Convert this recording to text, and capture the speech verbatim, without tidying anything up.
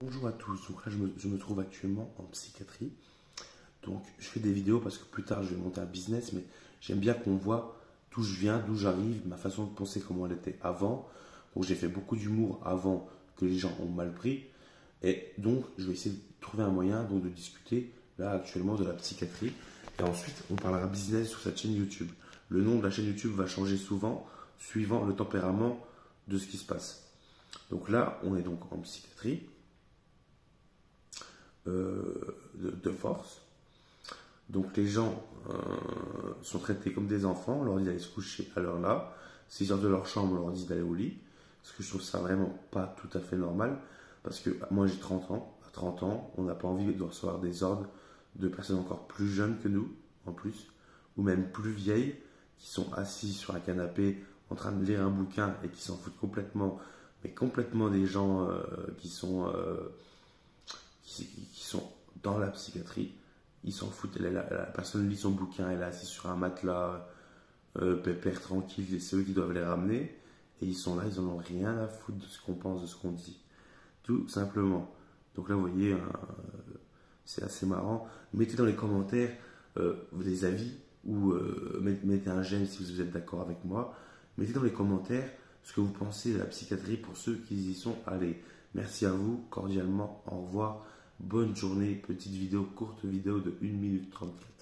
Bonjour à tous, donc là je me, je me trouve actuellement en psychiatrie. Donc je fais des vidéos parce que plus tard je vais monter un business, mais j'aime bien qu'on voit d'où je viens, d'où j'arrive, ma façon de penser, comment elle était avant. Donc j'ai fait beaucoup d'humour avant que les gens ont mal pris. Et donc je vais essayer de trouver un moyen donc, de discuter là actuellement de la psychiatrie. Et ensuite on parlera business sur cette chaîne YouTube. Le nom de la chaîne YouTube va changer souvent suivant le tempérament de ce qui se passe. Donc là on est donc en psychiatrie. Euh, de, de force. Donc les gens euh, sont traités comme des enfants, on leur dit d'aller se coucher à l'heure là. S'ils sortent de leur chambre, on leur dit d'aller au lit. Parce que je trouve ça vraiment pas tout à fait normal. Parce que moi j'ai trente ans, à trente ans, on n'a pas envie de recevoir des ordres de personnes encore plus jeunes que nous, en plus, ou même plus vieilles, qui sont assises sur un canapé en train de lire un bouquin et qui s'en foutent complètement, mais complètement des gens euh, qui sont... Euh, Qui, qui sont dans la psychiatrie, ils s'en foutent. La, la, la personne lit son bouquin, elle est assise sur un matelas, euh, pépère, tranquille, et c'est eux qui doivent les ramener. Et ils sont là, ils en ont rien à foutre de ce qu'on pense, de ce qu'on dit. Tout simplement. Donc là, vous voyez, euh, c'est assez marrant. Mettez dans les commentaires euh, des avis ou euh, mettez un j'aime si vous êtes d'accord avec moi. Mettez dans les commentaires ce que vous pensez de la psychiatrie pour ceux qui y sont allés. Merci à vous, cordialement, au revoir, bonne journée, petite vidéo, courte vidéo de une minute trente-quatre.